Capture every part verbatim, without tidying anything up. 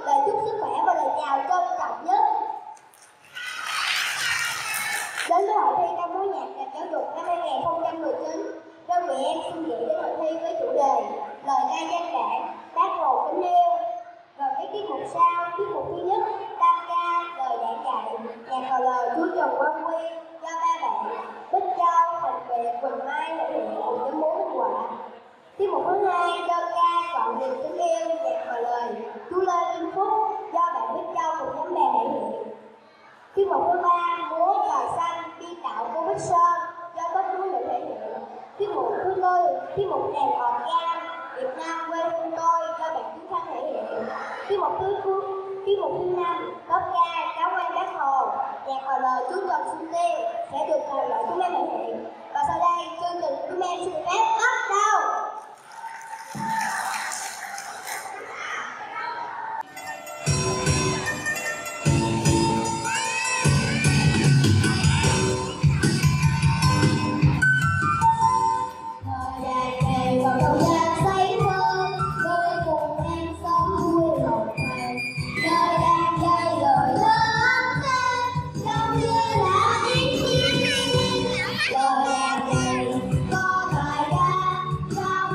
lời chúc sức khỏe và lời chào trân trọng nhất. Đến với hội thi ca múa nhạc ngành giáo dục năm hai nghìn không trăm mười chín, đơn vị em xin gửi đến hội thi với chủ đề lời ca danh đảng, bác hồ kính yêu. Rồi các tiết mục sau: tiết mục thứ nhất, tam ca, lời đảng dạy, nhạc và lời Chúa Trần Quang Huy do ba bạn Bích Châu, Thành Việt, Quỳnh Mai thực hiện cùng với múa minh họa. Tiết mục thứ hai, đơn ca chọn niềm kính yêu, nhạc và lời Chú Lê Vinh Phúc do bạn Bích Châu cùng nhóm bè thể hiện. Tiết mục thứ ba, múa cờ xanh, biên đạo của Bích Sơn do các múa nữ thể hiện. Tiết mục thứ tư, tiết mục đàn hò gan, Việt Nam quê hương tôi do bạn Tú Thanh thể hiện. Tiết mục thứ tiết mục thứ năm, tốp ca Cáo Quan Bác Hồ, nhạc và lời Chú Trần Xuân Tiêu sẽ được thầy loại chúng em thể hiện. Và sau đây chương trình chúng em xin phép bắt đầu. Lời đàn này có bài ca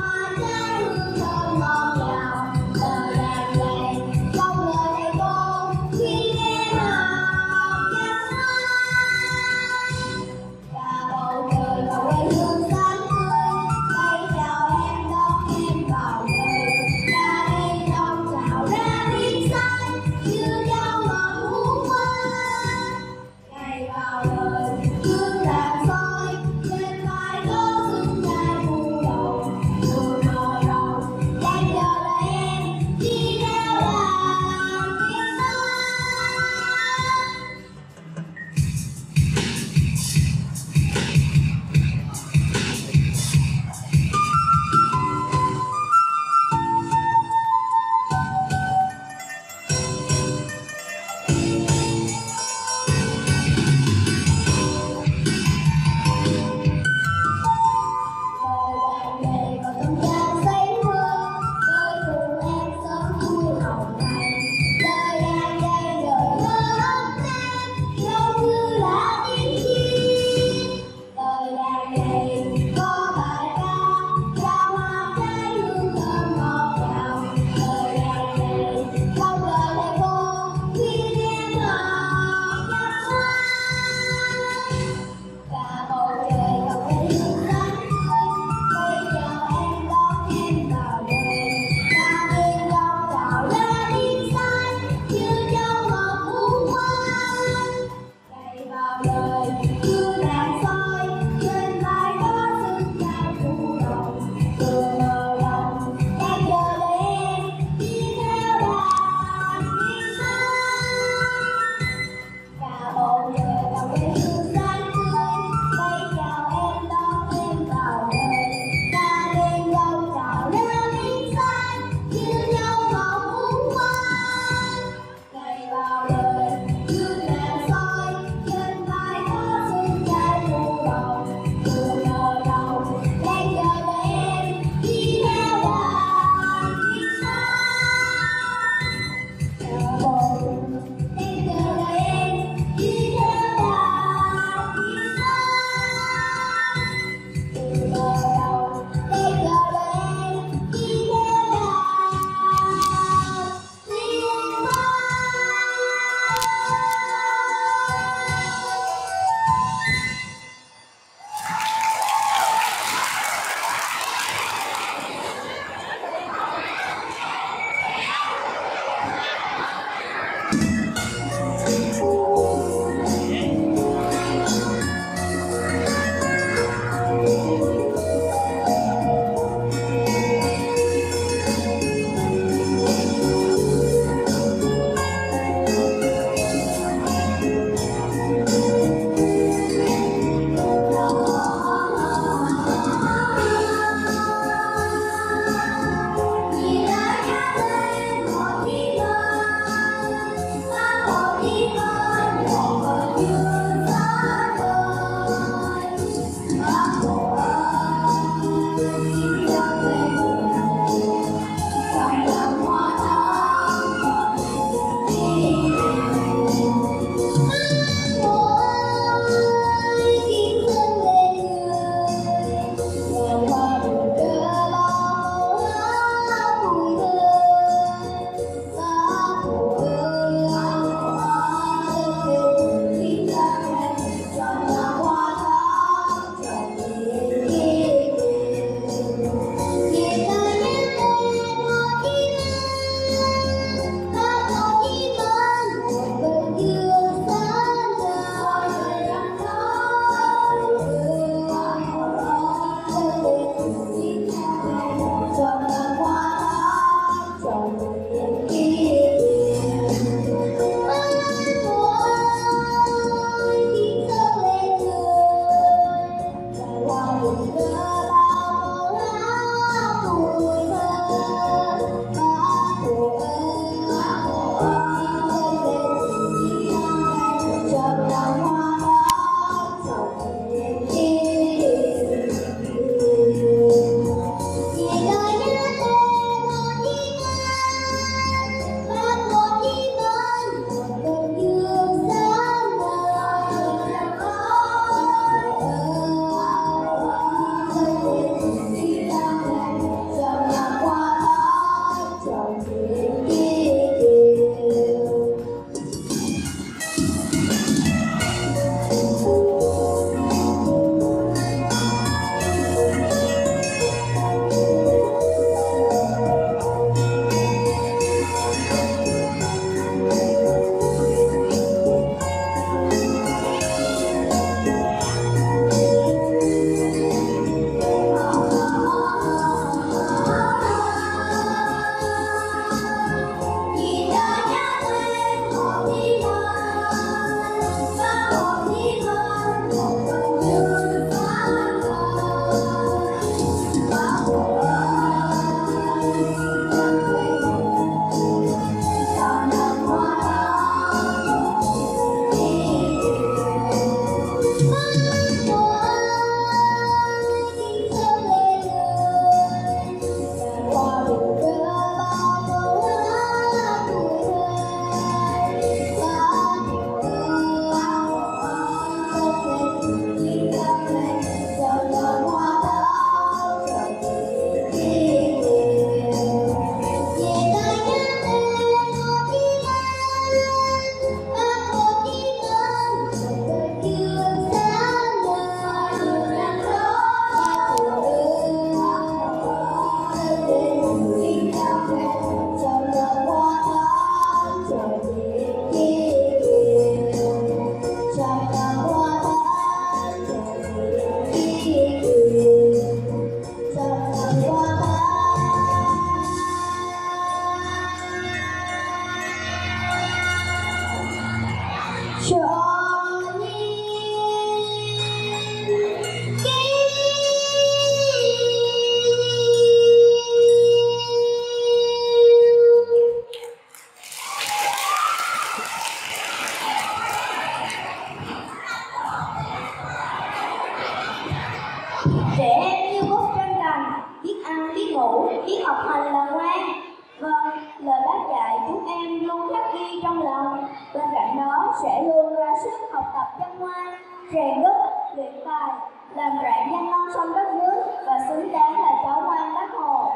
đó sẽ luôn ra sức học tập chăm ngoan, rèn đức, luyện tài, làm rạng danh non sông đất nước và xứng đáng là cháu ngoan Bác Hồ.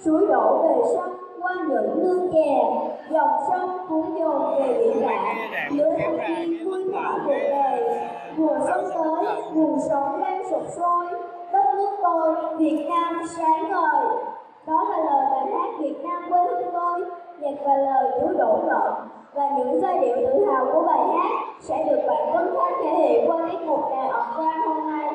suối đổ về sông qua những nương chè, dòng sông cuốn dồn về biển cả, lứa thanh niên vui thỏa cuộc đời. Mùa xuân tới, nguồn sống đang sục sôi, đất nước tôi, Việt Nam sáng ngời. Đó là lời bài hát Việt Nam quê hương tôi, nhạc và lời Chú Đỗ Ngọc, và những giai điệu tự hào của bài hát sẽ được bạn Vân Thanh thể hiện qua tiết mục Đàn Ọc Vang hôm nay.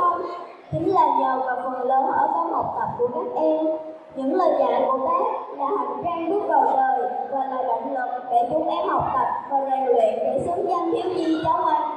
Chính là nhờ vào phần lớn ở công học tập của các em, những lời dạy của bác đã hành trang bước vào đời và là động lực để chúng em học tập và rèn luyện để xứng danh thiếu nhi cháu ngoan